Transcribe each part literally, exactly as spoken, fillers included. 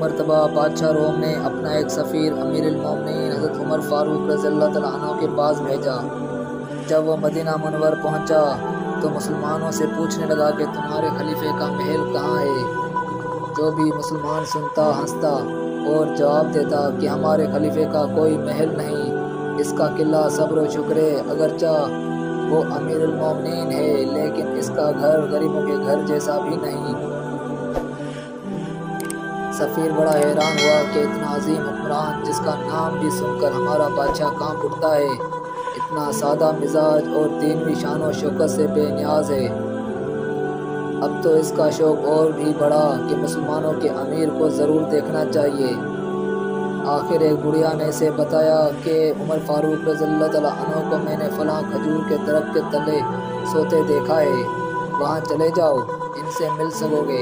मरतबा बादशाह रोम ने अपना एक सफ़ीर अमीरुल मोमिनीन हज़रत उमर फ़ारूक रज़ियल्लाहु तआला अन्हु के पास भेजा। जब वह मदीना मुनव्वर पहुंचा तो मुसलमानों से पूछने लगा कि तुम्हारे खलीफे का महल कहाँ है। जो भी मुसलमान सुनता हंसता और जवाब देता कि हमारे खलीफे का कोई महल नहीं, इसका किला सब्र व शुक्र है, अगरचा वो अमीरुल मोमिनीन है लेकिन इसका घर गरीबों के घर जैसा भी नहीं। सफ़ीर बड़ा हैरान हुआ कि इतना अजीम हुक्मरान जिसका नाम भी सुनकर हमारा बादशाह कांप उठता है, इतना सादा मिजाज और दीनवी शान व शौकत से बेनियाज है। अब तो इसका शौक़ और भी बढ़ा कि मुसलमानों के अमीर को ज़रूर देखना चाहिए। आखिर एक बुढ़िया ने इसे बताया कि उमर फ़ारूक रज़ियल्लाहु तआला अन्हु को मैंने फ़लाँ खजूर के दरख्त के तले सोते देखा है, वहाँ चले जाओ, इनसे मिल सकोगे।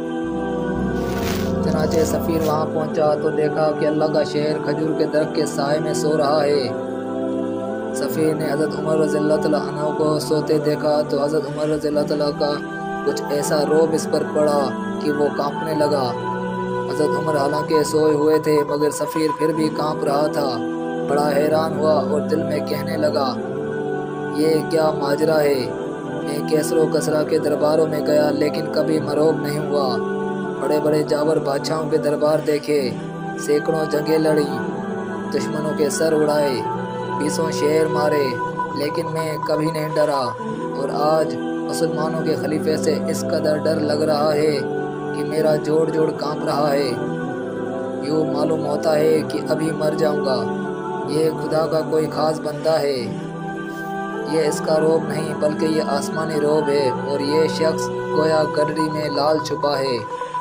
चनाचे सफ़ीर वहाँ पहुँचा तो देखा कि अल्लाह का शहर खजूर के दरख्त के साए में सो रहा है। सफ़ीर ने हज़रत उमर रज़ियल्लाहु तआला अन्हु को सोते देखा तो हज़रत उमर रज़ियल्लाहु तआला का कुछ ऐसा रोब इस पर पड़ा कि वो कांपने लगा। हज़रत उमर हालांकि सोए हुए थे मगर सफ़ीर फिर भी कांप रहा था। बड़ा हैरान हुआ और दिल में कहने लगा, ये क्या माजरा है। मैं कैसरो कसरा के दरबारों में गया लेकिन कभी मरोब नहीं हुआ। बड़े बड़े जावर बादशाहों के दरबार देखे, सैकड़ों जंगें लड़ी, दुश्मनों के सर उड़ाए, बीसों शेर मारे, लेकिन मैं कभी नहीं डरा। और आज मुसलमानों के खलीफे से इस कदर डर लग रहा है कि मेरा जोड़ जोड़ कांप रहा है। यूँ मालूम होता है कि अभी मर जाऊंगा। ये खुदा का कोई ख़ास बंदा है। ये इसका रोब नहीं बल्कि ये आसमानी रोब है और ये शख्स गोया गडरी में लाल छुपा है।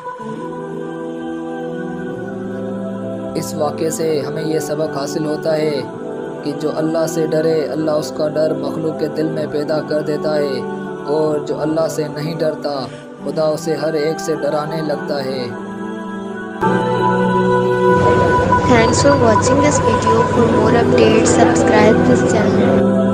इस वाक़े से हमें ये सबक हासिल होता है कि जो अल्लाह से डरे, अल्लाह उसका डर मखलूक के दिल में पैदा कर देता है, और जो अल्लाह से नहीं डरता खुदा उसे हर एक से डराने लगता है। Thanks for watching this video. For more updates, subscribe this channel.